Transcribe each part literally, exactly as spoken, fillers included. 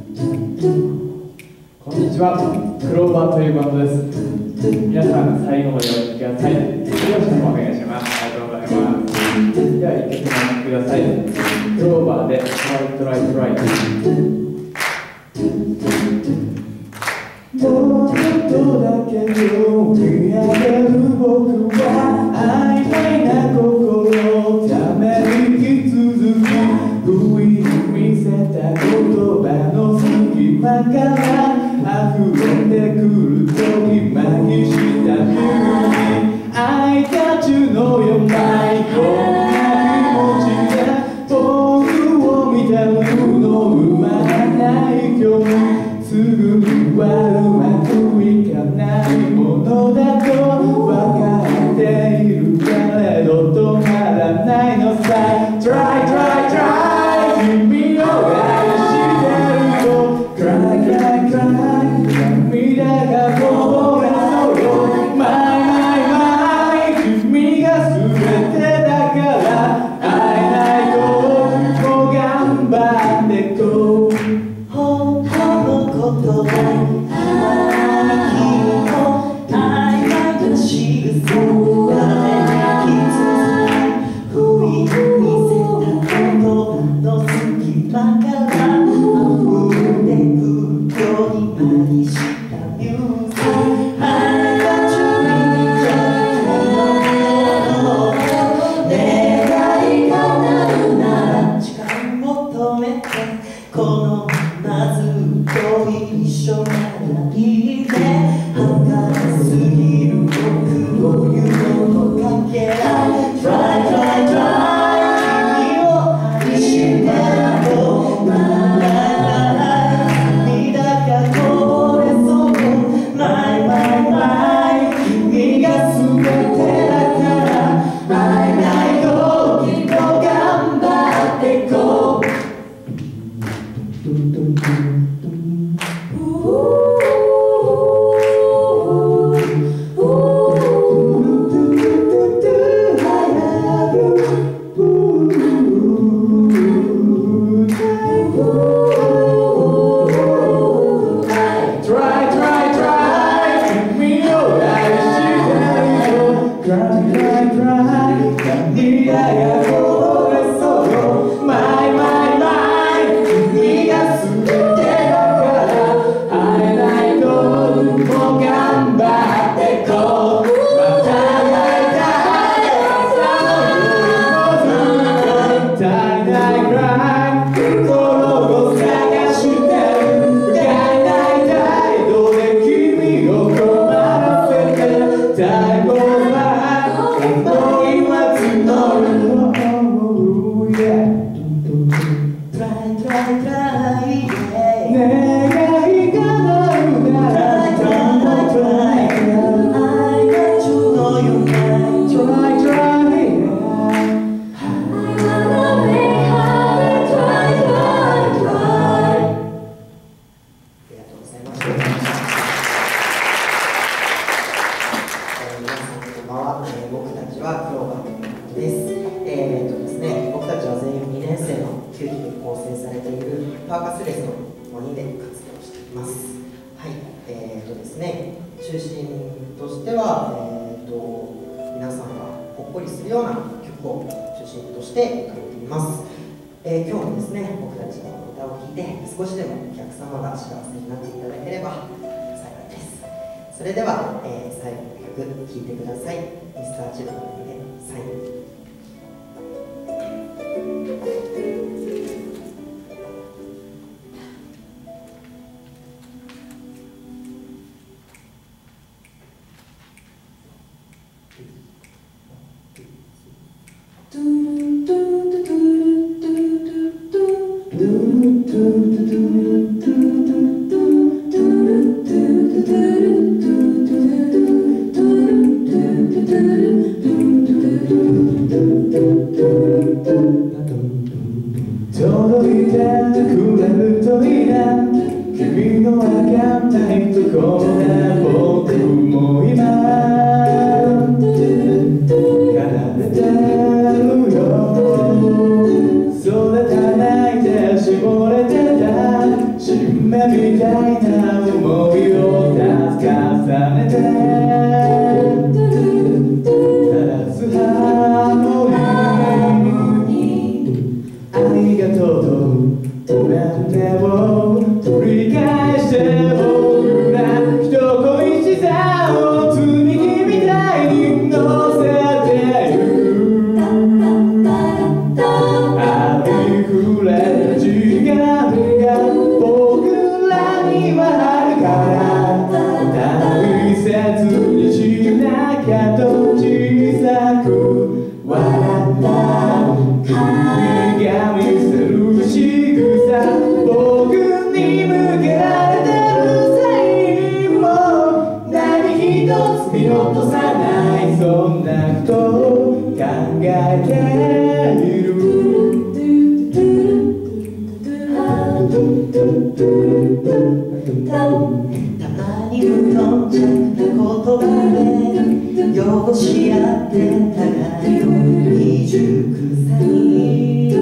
こんにちは、クローバーというバンドです。皆さん最後までお聴きください。よろしくお願いします。ありがとうございます。では一曲お聴きください。クローバーで「relight relight」。もうちょっとだけを見上げる僕は曖昧な心のために引き続き不意に見せた言葉の隙間から溢れてくるときまぎしたビューティー I got you のようなこんな気持ちで僕を見たの生まない興味すぐにはうまくいかないものだと分かっているけれど止まらないのさ Try try try 君を愛してると Cry cry cry 涙がこぼれそうよ My my my 君が全てだから会えない時も頑張ってこう本当のことは君の曖昧な仕草を誰に気づか不意に見せたことの隙間から溢れてくるように間にしたミュージックあなた中にじゃ願いがなるなら時間を止めてこのまずっと一緒ならいいね儚すぎる僕を夢のかけら Try try try 君を愛してると涙がこぼれそう My my my 君が全てだから会えない時も頑張ってこう少しでもお客様が幸せになっていただければ幸いです。それでは、えー、最後の曲聴いてください。ミスターチルドレンでサイン。 届いてくれるといいな君のわかんないところで僕も今奏でてるよそれじゃないで絞れてたせを取り返して僕ら人恋しさを積み木みたいに乗せてるありふれた時間が僕らにはあるから大切にしなきゃと小さく笑った君が見せる仕草僕に向けられてるサインも何一つ見落とさないそんなことを考えているたまに無頓着な言葉で汚し合って互いの未熟さに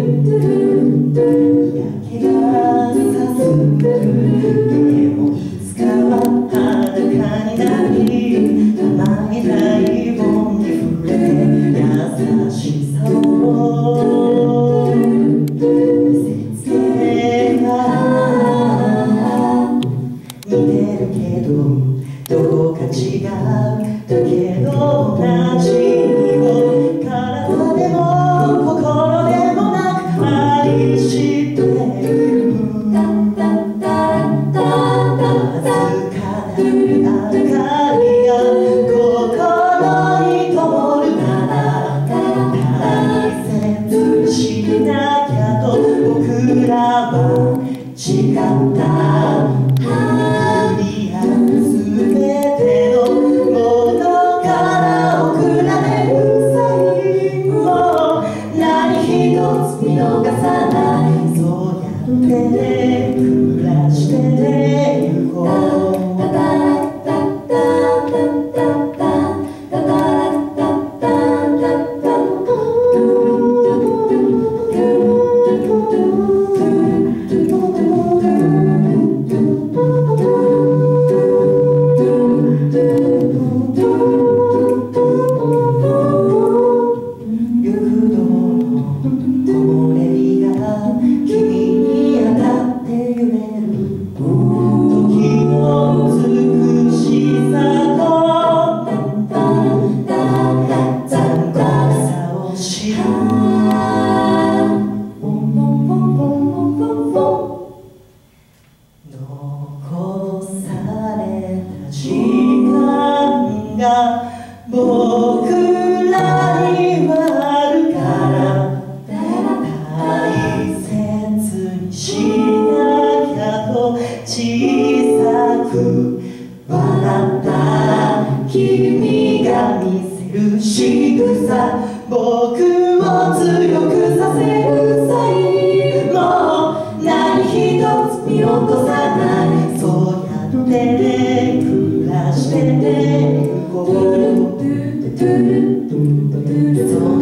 嫌気がさすでもいつかは裸になり甘い体温に触れて優しさを見せつけた似てるけどどこか違うだけど同じを体でも心でもなく愛しているわずかな明かりが心に灯るなら大切にしなきゃと僕らは誓った見逃さないそうやって暮らしてゆこうタタラッタッタッタッタッタタラッタッタッタッタッ僕らにはあるから大切にしなきゃと小さく笑った君が見せる仕草僕を強くさせる際も何一つ見落とさないそうやって暮らしてゆこうそ